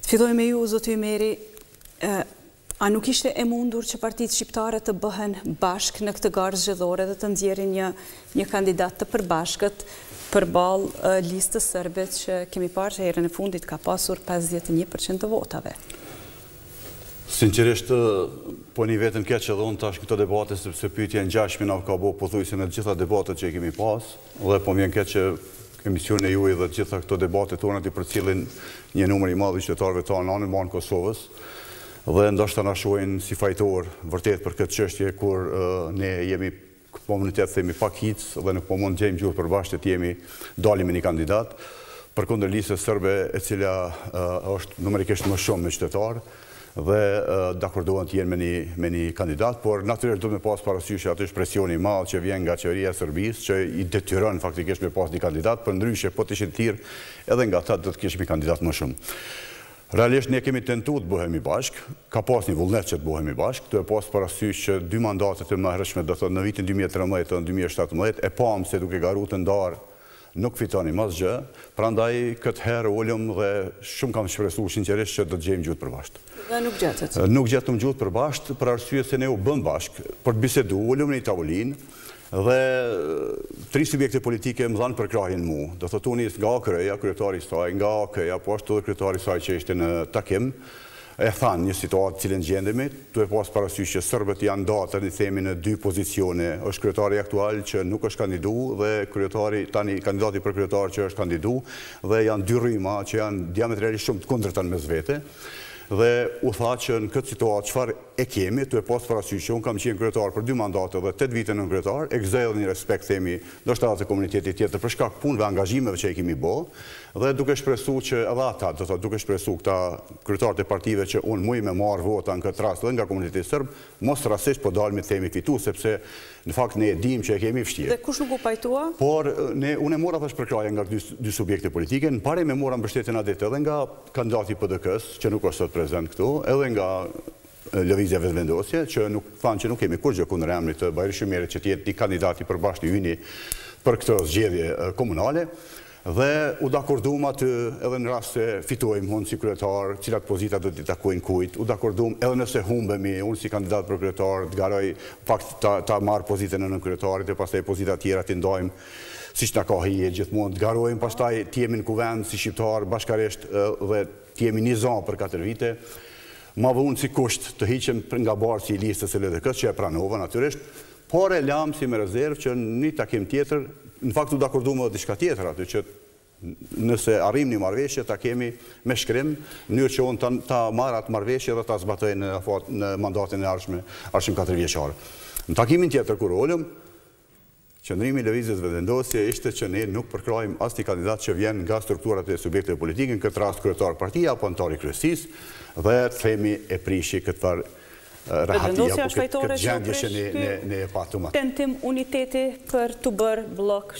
Filloj me ju, zoti Ymeri, a nuk ishte e mundur që partitë shqiptare të bëhen bashk në këtë garë zgjedhore dhe të nxjerrin një kandidat të përbashkët përballë listës sërbe që kemi parë që herën e fundit ka pasur 51% të votave? Sinqerisht, po një vetën keq edhe unë tash këto debate, sepse pyetja në 6 mina ka bo pothuajse në gjitha debatet që i kemi pas, dhe po vjen keq që emisioni e juaj dhe gjitha këto debate tona i përcjellin një numër i madh i qytetarëve tonë në anën e Kosovës, dhe ndoshta na shohin si fajtor vërtet për këtë çështje kur ne jemi komunitet themi pak hic dhe nuk po mund të gjejmë gjurmë përbashkët jemi dalim me një kandidat përkundër listës sërbe e cila është numerikisht më shumë me qytetarë dhe dakordohen të jenë me një kandidat, por natyrisht duhet me pas parasysh që aty është presioni i madh që vjen nga qeveria e Serbisë që i detyron faktikisht me pas një kandidat, për ndryshe po të ishin të tjerë edhe nga ata do të kishim një kandidat më shumë. Realisht ne kemi tentuar të bëhemi bashk, ka pas një vullnet që të bëhemi bashk, të e pas parasysh që 2 mandatet e mëhershme, do thotë në vitin 2013 dhe 2017, e pam se duke garu të ndarë nuk fitoni mas gjë, prandaj këtë herë ulëm dhe shumë kam shpresuar sinqerisht që do të gjejmë gjuhë përbashkët. Dhe nuk gjetët? Nuk gjetëm gjuhë përbashkët për arsye se ne u bëm bashk për të biseduar, ulëm në një tavolinë dhe 3 subjekte politike më dhanë për krahin mu. Do thotë unë nga AKR-ja, kryetari i saj, nga AK-ja, po ashtu edhe kryetari i saj që ishte në takim, e thanë një situatë cilën gjendemi, tu e pas parasysh që sërbët janë datër një themi në 2 pozicione, është kryetari aktual që nuk është kandidu dhe kryetari, tani kandidati për kryetar që është kandidu dhe janë 2 rryma që janë diametralisht shumë të kundërta mes vete dhe u tha që në këtë situatë çfarë e kemi, tu e pas parasysh që unë kam qenë kryetar për 2 mandate dhe 8 vite në kryetar, e gëzoj një respekt themi ndoshta të komunitetit tjetër për shkak punëve, angazhimeve që i kemi bë, dhe duke shpresuar që edhe ata, do thotë duke shpresuar këta kryetarët e partive që unë muj me marr vota në këtë rast dhe nga komuniteti serb, mos rastësisht po dalmi themi fitu, sepse në fakt ne e dimë që e kemi vështirë. Dhe kush nuk u pajtua? Por unë e mora thash për krajën nga 2 subjekte politike, në pare me mora mbështetjen adet edhe nga kandidati i PDK-s, që nuk është sot prezent këtu, edhe nga Lëvizja Vetëvendosje, që nuk thanë që nuk kemi kur gjë kundër emrit të Bajrish Ymeri që të jetë një kandidati përbashkët i yni për këtë zgjedhje komunale. Dhe u dakordum aty edhe në rast se fitojmë unë si kryetar, cilat pozita do t'i takojnë kujt, u dakordum edhe nëse humbemi unë si kandidat për kryetar, të garoj pak ta marr pozitën në kryetarit e pastaj pozita tjera t'i ndajmë siç na ka hije gjithmonë, të garojmë pastaj të jemi në kuvend si shqiptar bashkarisht dhe të jemi një zonë për 4 vite. Ma vë unë si kusht të hiqem nga barë si i listës e LDK-s që e pranova natyrisht, por e lam si me rezervë që një takim tjetër, në faktu da akordu më diçka tjetër aty, që nëse arrim një marrëveshje, ta kemi me shkrim, mënyrë që unë ta marr atë marrëveshje dhe ta zbatoj në mandatin e arshëm 4 vjeçare. Në takimin tjetër kur ulëm, qëndrimi i Lëvizjes Vetëvendosje ishte që ne nuk përkrajmë asnjë kandidat që vjen nga strukturat e subjekteve politike, në këtë rast kryetar partia apo anëtar i kryesisë, dhe themi e prishi këtë farë rahatia apo këtë gjendje që ne e patëm atë. Tentim uniteti për të bërë blok